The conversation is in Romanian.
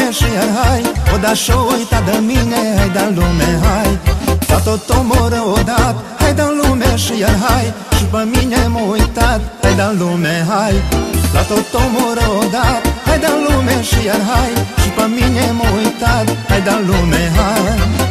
și iar hai, o da și-o uita de mine, hai da lume, hai. S-a tot omoră odată, hai da lume și iar hai, și pe mine m-a uitat, hai da lume, hai. La tot omoră odată, hai da lume și iar hai, și pe mine m-a uitat, hai da lume, hai.